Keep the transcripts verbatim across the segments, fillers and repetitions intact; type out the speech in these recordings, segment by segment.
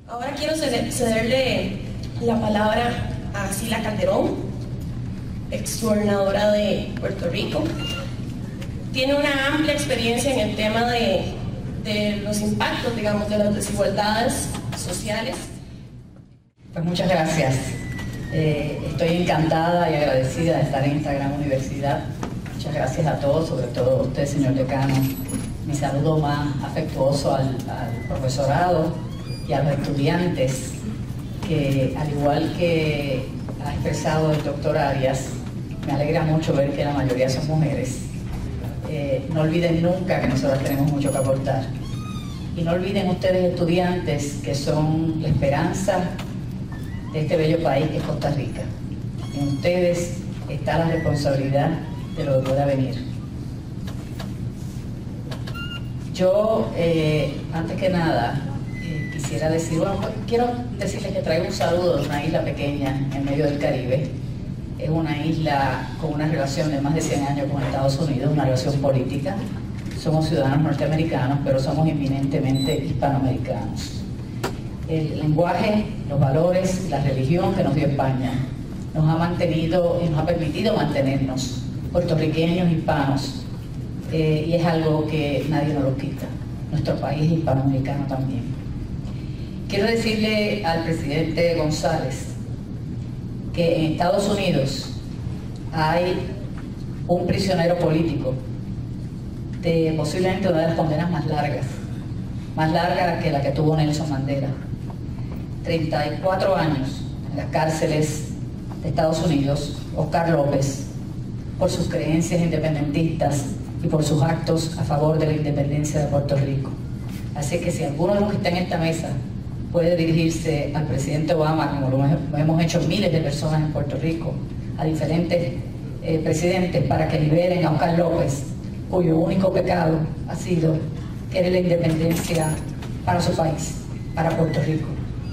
Ahora quiero cederle la palabra a Sila Calderón, exgobernadora de Puerto Rico. Tiene una amplia experiencia en el tema de, de los impactos, digamos, de las desigualdades sociales. Pues muchas gracias. Eh, estoy encantada y agradecida de estar en esta gran universidad. Muchas gracias a todos, sobre todo a usted, señor decano. Mi saludo más afectuoso al, al profesorado y a los estudiantes, que al igual que ha expresado el doctor Arias, me alegra mucho ver que la mayoría son mujeres. Eh, no olviden nunca que nosotros tenemos mucho que aportar. Y no olviden ustedes, estudiantes, que son la esperanza de este bello país que es Costa Rica. En ustedes está la responsabilidad de lo que pueda venir. Yo, eh, antes que nada, eh, quisiera decir, bueno, quiero decirles que traigo un saludo de una isla pequeña en medio del Caribe. Es una isla con una relación de más de cien años con Estados Unidos, una relación política. Somos ciudadanos norteamericanos, pero somos eminentemente hispanoamericanos. El lenguaje, los valores, la religión que nos dio España nos ha mantenido y nos ha permitido mantenernos puertorriqueños, hispanos, eh, y es algo que nadie nos lo quita. Nuestro país es hispanoamericano también. Quiero decirle al presidente González que en Estados Unidos hay un prisionero político de posiblemente una de las condenas más largas, más larga que la que tuvo Nelson Mandela. treinta y cuatro años en las cárceles de Estados Unidos, Oscar López, por sus creencias independentistas y por sus actos a favor de la independencia de Puerto Rico. Así que si alguno de los que está en esta mesa puede dirigirse al presidente Obama, como lo hemos hecho miles de personas en Puerto Rico, a diferentes eh, presidentes para que liberen a Oscar López, cuyo único pecado ha sido querer la independencia para su país, para Puerto Rico.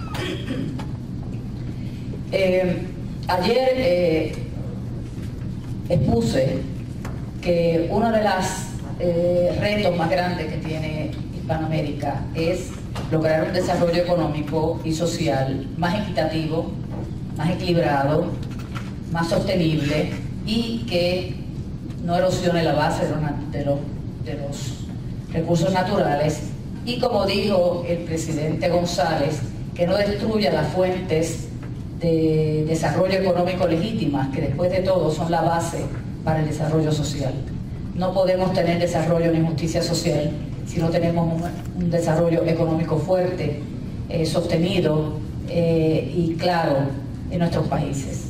Eh, ayer eh, expuse que uno de los eh, retos más grandes que tiene Hispanoamérica es lograr un desarrollo económico y social más equitativo, más equilibrado, más sostenible y que no erosione la base de los, de los, de los recursos naturales y, como dijo el presidente González, que no destruya las fuentes de desarrollo económico legítimas, que después de todo son la base para el desarrollo social. No podemos tener desarrollo ni justicia social si no tenemos un, un desarrollo económico fuerte, eh, sostenido eh, y claro en nuestros países.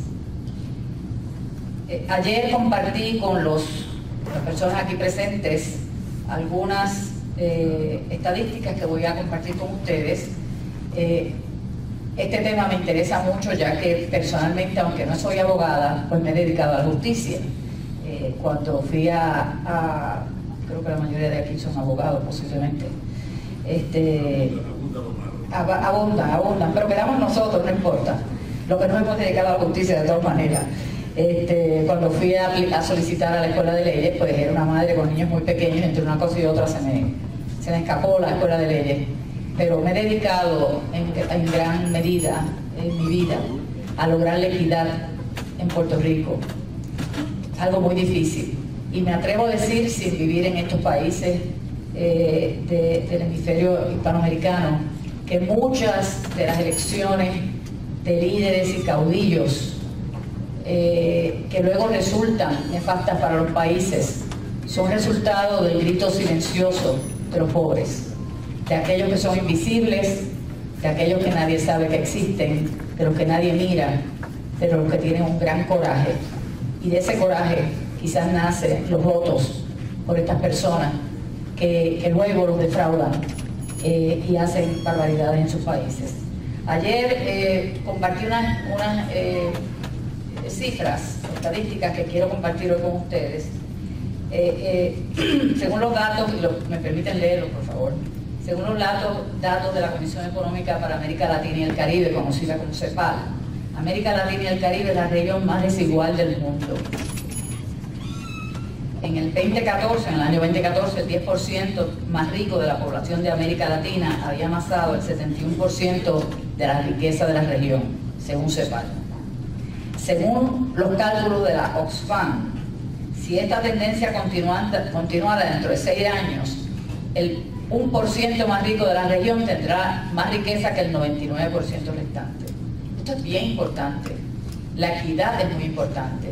Eh, ayer compartí con los, las personas aquí presentes algunas eh, estadísticas que voy a compartir con ustedes. Eh, este tema me interesa mucho, ya que personalmente, aunque no soy abogada, pues me he dedicado a la justicia. Eh, cuando fui a, a, creo que la mayoría de aquí son abogados posiblemente, este, abundan, abundan, pero quedamos nosotros, no importa, lo que nos hemos dedicado a la justicia de todas maneras. Este, cuando fui a, a solicitar a la escuela de leyes, pues era una madre con niños muy pequeños, entre una cosa y otra se me, se me escapó la escuela de leyes. Pero me he dedicado en, en gran medida en mi vida a lograr la equidad en Puerto Rico. Algo muy difícil. Y me atrevo a decir, sin vivir en estos países eh, de, del hemisferio hispanoamericano, que muchas de las elecciones de líderes y caudillos eh, que luego resultan nefastas para los países son resultado del grito silencioso de los pobres, de aquellos que son invisibles, de aquellos que nadie sabe que existen, de los que nadie mira, de los que tienen un gran coraje. Y de ese coraje quizás nacen los votos por estas personas que, que luego los defraudan eh, y hacen barbaridades en sus países. Ayer eh, compartí unas, unas eh, cifras, estadísticas que quiero compartir hoy con ustedes. Eh, eh, según los datos, y lo, me permiten leerlos por favor, según los datos, datos de la Comisión Económica para América Latina y el Caribe, conocida como CEPAL, América Latina y el Caribe es la región más desigual del mundo. en el veinte catorce, en el año veinte catorce, el diez por ciento más rico de la población de América Latina había amasado el setenta y uno por ciento de la riqueza de la región, según CEPAL. Según los cálculos de la Oxfam, si esta tendencia continuara dentro de seis años, el uno por ciento más rico de la región tendrá más riqueza que el noventa y nueve por ciento restante. Esto es bien importante. La equidad es muy importante.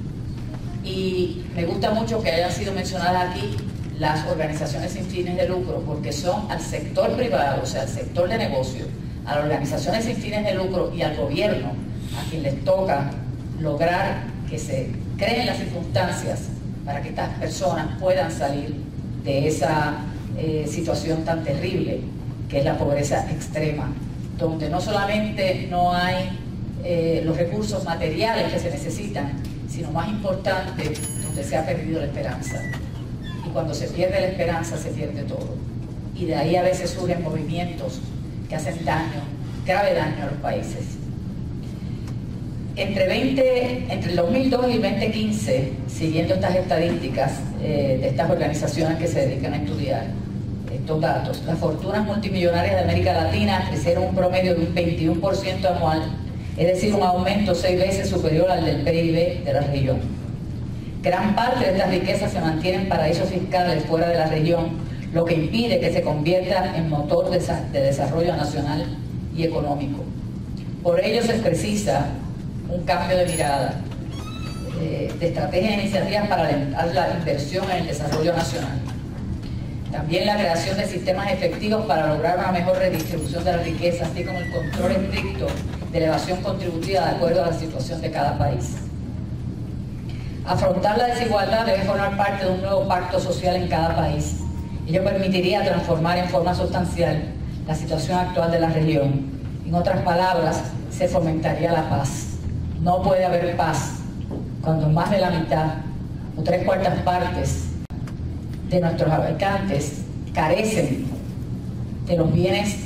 Y me gusta mucho que hayan sido mencionadas aquí las organizaciones sin fines de lucro, porque son al sector privado, o sea, al sector de negocio, a las organizaciones sin fines de lucro y al gobierno, a quien les toca lograr que se creen las circunstancias para que estas personas puedan salir de esa eh, situación tan terrible que es la pobreza extrema, donde no solamente no hay eh, los recursos materiales que se necesitan, sino más importante, donde se ha perdido la esperanza. Y cuando se pierde la esperanza, se pierde todo. Y de ahí a veces surgen movimientos que hacen daño, grave daño a los países. Entre, veinte, entre el dos mil dos y el veinte quince, siguiendo estas estadísticas eh, de estas organizaciones que se dedican a estudiar estos datos, las fortunas multimillonarias de América Latina crecieron un promedio de un veintiuno por ciento anual, es decir, un aumento seis veces superior al del P I B de la región. Gran parte de estas riquezas se mantienen en paraísos fiscales fuera de la región, lo que impide que se convierta en motor de desarrollo nacional y económico. Por ello se precisa un cambio de mirada, eh, de estrategias e iniciativas para alentar la inversión en el desarrollo nacional. También la creación de sistemas efectivos para lograr una mejor redistribución de la riqueza, así como el control estricto de la evasión contributiva de acuerdo a la situación de cada país. Afrontar la desigualdad debe formar parte de un nuevo pacto social en cada país. Ello permitiría transformar en forma sustancial la situación actual de la región. En otras palabras, se fomentaría la paz. No puede haber paz cuando más de la mitad o tres cuartas partes de nuestros habitantes carecen de los bienes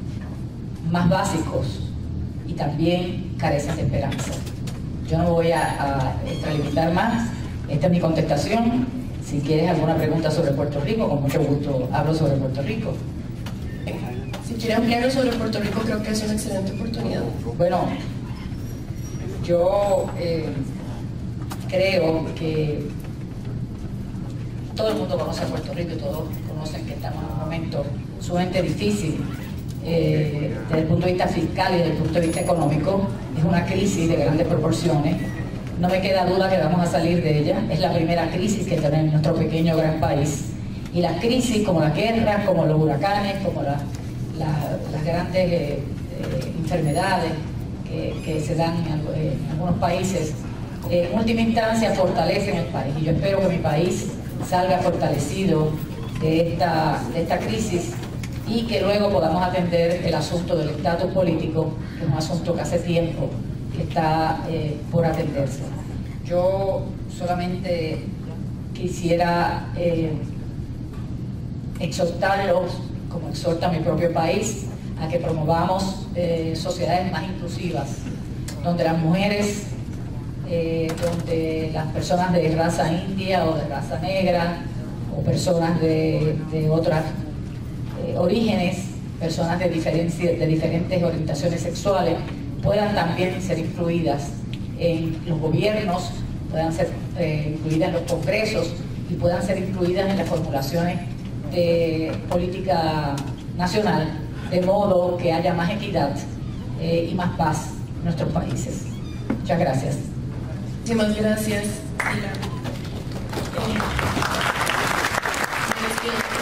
más básicos y también carecen de esperanza. Yo no me voy a, a extralimitar más. Esta es mi contestación. Si quieres alguna pregunta sobre Puerto Rico, con mucho gusto hablo sobre Puerto Rico. Si quiere ampliarlo sobre Puerto Rico, creo que es una excelente oportunidad. Bueno, yo eh, creo que todo el mundo conoce a Puerto Rico y todos conocen que estamos en un momento sumamente difícil eh, desde el punto de vista fiscal y desde el punto de vista económico. Es una crisis de grandes proporciones. No me queda duda que vamos a salir de ella. Es la primera crisis que tenemos en nuestro pequeño gran país. Y las crisis, como las guerras, como los huracanes, como la, la, las grandes eh, eh, enfermedades que, que se dan en, en algunos países, eh, en última instancia fortalecen el país. Y yo espero que mi país salga fortalecido de esta, de esta crisis y que luego podamos atender el asunto del estatus político, que es un asunto que hace tiempo que está eh, por atenderse. Yo solamente quisiera eh, exhortarlos, como exhorta mi propio país, a que promovamos eh, sociedades más inclusivas, donde las mujeres, eh, donde las personas de raza india o de raza negra, o personas de, de otros eh, orígenes, personas de, de diferentes orientaciones sexuales, puedan también ser incluidas en los gobiernos, puedan ser eh, incluidas en los congresos y puedan ser incluidas en las formulaciones de política nacional, de modo que haya más equidad eh, y más paz en nuestros países. Muchas gracias. Muchísimas gracias.